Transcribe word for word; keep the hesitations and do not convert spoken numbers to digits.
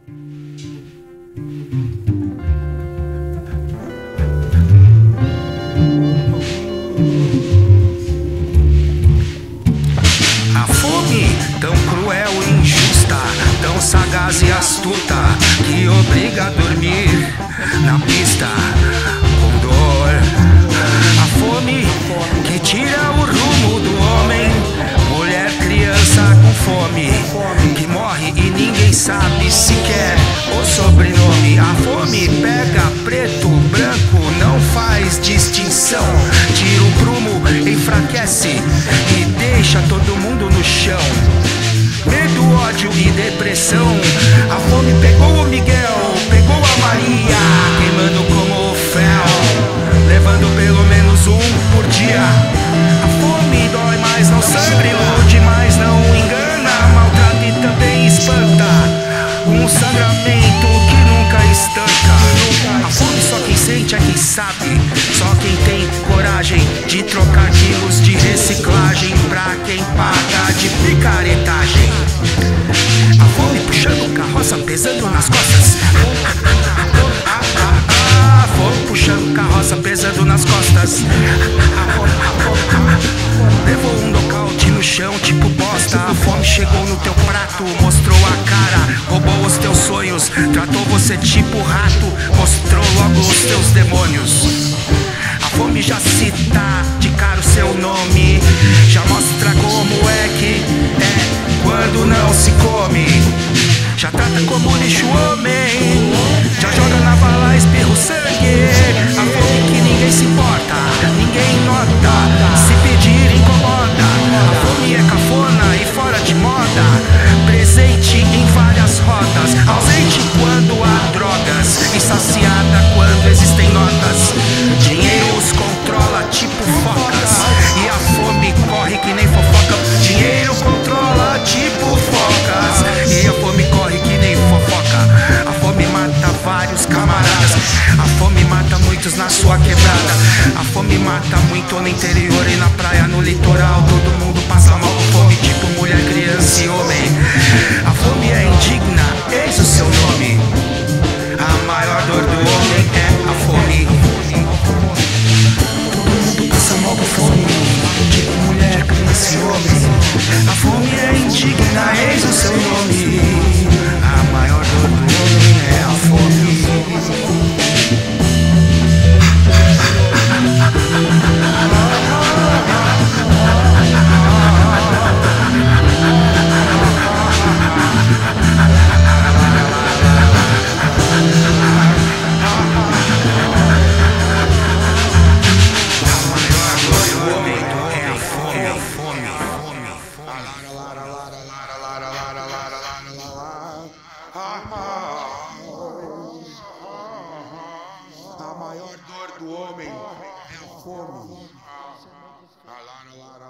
A fome, tão cruel e injusta, tão sagaz e astuta, que obriga a dormir na pista com dor. A fome que tira o rumo do homem, mulher, criança com fome, que morre e ninguém sabe sequer o sobrenome. A fome pega preto, branco, não faz distinção, tira o prumo, enfraquece e deixa todo mundo no chão. Medo, ódio e depressão. A fome pegou o Miguel, pegou a Maria, queimando como fel, levando pelo menos um por dia. A fome dói, mas não sangra, ilude, mas não engana, maltrata e também espanta, um sangramento que nunca estanca. A fome só quem sente é quem sabe, só quem tem coragem de trocar quilos de reciclagem pra quem paga de picaretagem. A fome puxando carroça, pesando nas costas. A fome puxando carroça, pesando nas costas. Levou um nocaute no chão, tipo bosta. A fome chegou no teu prato, mostrou a cara, roubou os teus sonhos, tratou você tipo rato, mostrou logo os teus demônios. A fome já cita de cara o seu nome, já mostra como é que é quando não se come. Já trata como lixo homem, já joga na bala, espirra o sangue. A fome que ninguém se importa, ninguém nota, se pedir incomoda. A fome é cafona e fora de moda, presente em várias rodas, ausente quando há drogas, insaciada quando existem notas. Dinheiro os controla tipo focas, e a fome corre que nem fofoca. Dinheiro controla tipo focas, e a fome corre que nem fofoca. A fome mata vários camaradas, a fome mata muitos na sua quebrada. A fome mata muito no interior e na praia, no litoral. Todo mundo passa mal com fome, tipo mulher, criança e homem. A fome é indigna, eis o seu nome. A maior dor do homem é a fome. Todo mundo passa mal com fome, tipo mulher, criança e homem. A fome é indigna, eis o seu nome. A maior dor do homem é a fome. A maior dor do homem é a fome.